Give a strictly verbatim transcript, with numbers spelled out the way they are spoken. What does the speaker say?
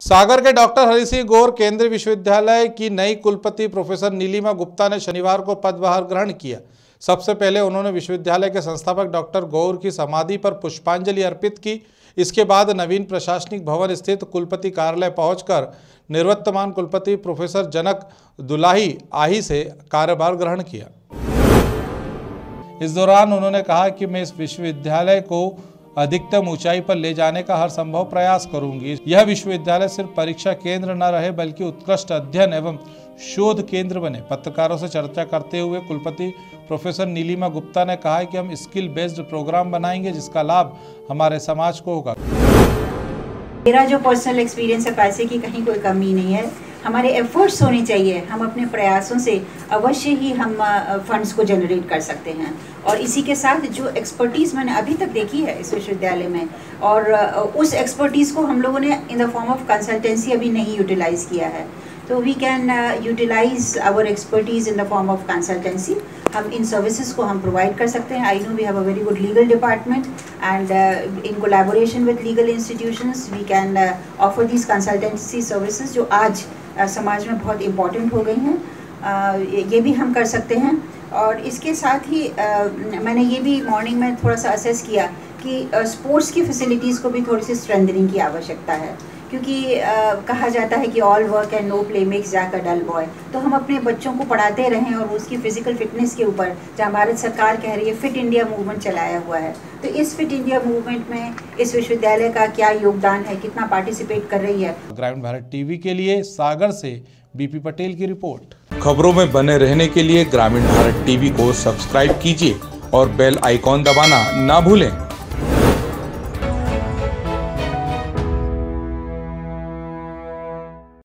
सागर के डॉक्टर हरि सिंह गौर केंद्रीय विश्वविद्यालय की नई कुलपति प्रोफेसर नीलिमा गुप्ता ने शनिवार को पदभार ग्रहण किया। सबसे पहले उन्होंने विश्वविद्यालय के संस्थापक डॉक्टर गौर की समाधि पर पुष्पांजलि अर्पित की। इसके बाद नवीन प्रशासनिक भवन स्थित कुलपति कार्यालय पहुंचकर निवर्तमान कुलपति प्रोफेसर जनक दुलाही आही से कार्यभार ग्रहण किया। इस दौरान उन्होंने कहा कि मैं इस विश्वविद्यालय को अधिकतम ऊंचाई पर ले जाने का हर संभव प्रयास करूंगी। यह विश्वविद्यालय सिर्फ परीक्षा केंद्र न रहे बल्कि उत्कृष्ट अध्ययन एवं शोध केंद्र बने। पत्रकारों से चर्चा करते हुए कुलपति प्रोफेसर नीलिमा गुप्ता ने कहा कि हम स्किल बेस्ड प्रोग्राम बनाएंगे जिसका लाभ हमारे समाज को होगा। मेरा जो पर्सनल एक्सपीरियंस है, पैसे की कहीं कोई कमी नहीं है, हमारे एफर्ट्स होने चाहिए। हम अपने प्रयासों से अवश्य ही हम फंड्स को जनरेट कर सकते हैं। और इसी के साथ जो एक्सपर्टीज़ मैंने अभी तक देखी है इस विश्वविद्यालय में, और उस एक्सपर्टीज़ को हम लोगों ने in the form of consultancy अभी नहीं यूटिलाइज़ किया है। तो we can utilise our expertise in the form of consultancy. हम इन सर्विसेज को हम प्रोवाइड कर सकते हैं। I know we have a very good legal department and in collaboration with legal institutions we can offer these consultancy services जो आज uh, समाज में बहुत इम्पॉर्टेंट हो गई हैं। uh, ये भी हम कर सकते हैं। और इसके साथ ही uh, मैंने ये भी मॉर्निंग में थोड़ा सा असेस किया कि स्पोर्ट्स uh, की फैसिलिटीज़ को भी थोड़ी सी स्ट्रेंथनिंग की आवश्यकता है, क्योंकि आ, कहा जाता है कि all work and no play makes Jack a dull boy. तो हम अपने बच्चों को पढ़ाते रहें और उसकी फिजिकल फिटनेस के ऊपर, जहाँ भारत सरकार कह रही है फिट इंडिया मूवमेंट चलाया हुआ है, तो इस फिट इंडिया मूवमेंट में इस विश्वविद्यालय का क्या योगदान है, कितना पार्टिसिपेट कर रही है। ग्रामीण भारत टीवी के लिए सागर से बीपी पटेल की रिपोर्ट। खबरों में बने रहने के लिए ग्रामीण भारत टीवी को सब्सक्राइब कीजिए और बेल आइकॉन दबाना ना भूलें।